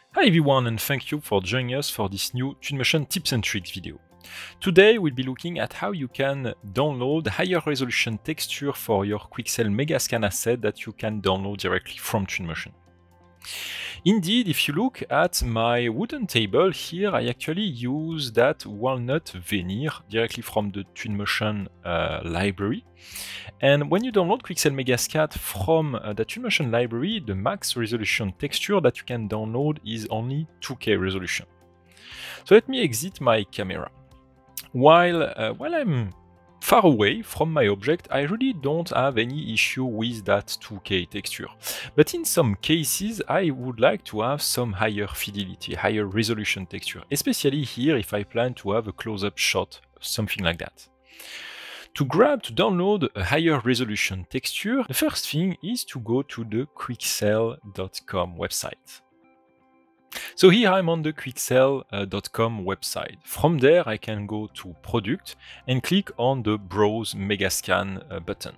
Hi everyone, and thank you for joining us for this new Twinmotion tips and tricks video. Today we'll be looking at how you can download higher resolution texture for your Quixel Megascan asset that you can download directly from Twinmotion. Indeed, if you look at my wooden table here, I actually use that walnut veneer directly from the Twinmotion library. And when you download Quixel Megascan from the Twinmotion library, the max resolution texture that you can download is only 2K resolution. So let me exit my camera. While I'm far away from my object, I really don't have any issue with that 2K texture. But in some cases, I would like to have some higher fidelity, higher resolution texture, especially here if I plan to have a close-up shot, something like that. To download a higher resolution texture, the first thing is to go to the Quixel.com website. So here I'm on the Quixel.com website. From there I can go to Product and click on the Browse Megascan button.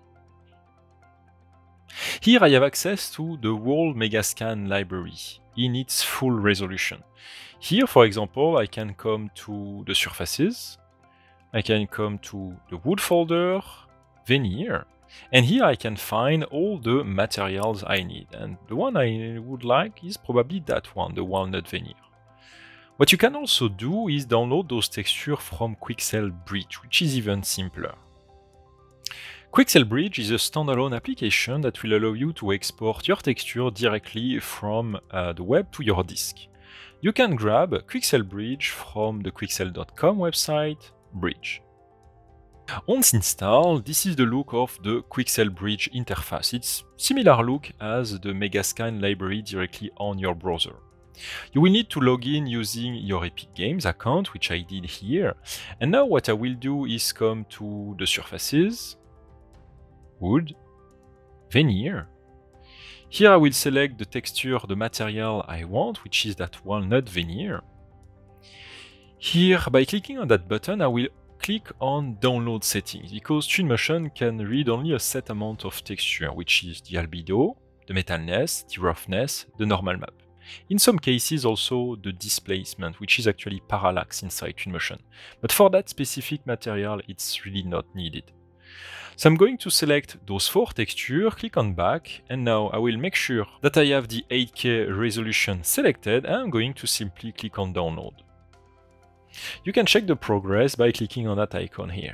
Here I have access to the whole Megascan library in its full resolution. Here, for example, I can come to the surfaces, I can come to the wood folder, veneer, and here I can find all the materials I need. And the one I would like is probably that one, the walnut veneer. What you can also do is download those textures from Quixel Bridge, which is even simpler. Quixel Bridge is a standalone application that will allow you to export your texture directly from the web to your disk. You can grab Quixel Bridge from the Quixel.com website, Bridge. Once installed, this is the look of the Quixel Bridge interface. It's similar look as the Megascan library directly on your browser. You will need to log in using your Epic Games account, which I did here. And now what I will do is come to the surfaces, wood, veneer. Here I will select the texture, the material I want, which is that walnut veneer. Here, by clicking on that button, I will click on Download Settings, because Twinmotion can read only a set amount of texture, which is the albedo, the metalness, the roughness, the normal map. In some cases also the displacement, which is actually parallax inside Twinmotion. But for that specific material, it's really not needed. So I'm going to select those 4 textures, click on back, and now I will make sure that I have the 8K resolution selected, and I'm going to simply click on download. You can check the progress by clicking on that icon here.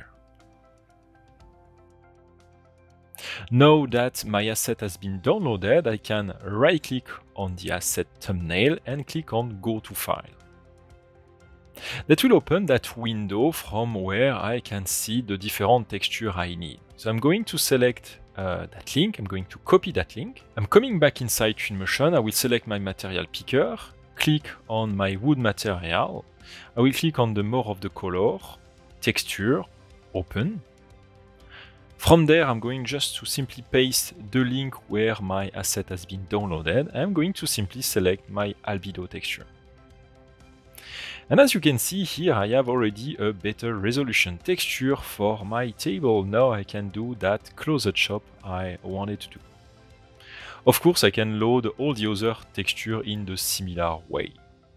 Now that my asset has been downloaded, I can right-click on the asset thumbnail and click on Go to File. That will open that window from where I can see the different texture I need. So I'm going to select that link, I'm going to copy that link. I'm coming back inside Twinmotion, I will select my material picker, click on my wood material, I will click on the more of the color, texture, open. From there, I'm going just to simply paste the link where my asset has been downloaded. I'm going to simply select my albedo texture. And as you can see here, I have already a better resolution texture for my table. Now I can do that close-up shot I wanted to do. Of course, I can load all the other texture in the similar way.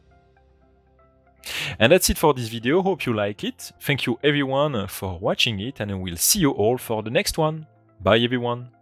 And that's it for this video, hope you like it. Thank you everyone for watching it, and I will see you all for the next one. Bye everyone!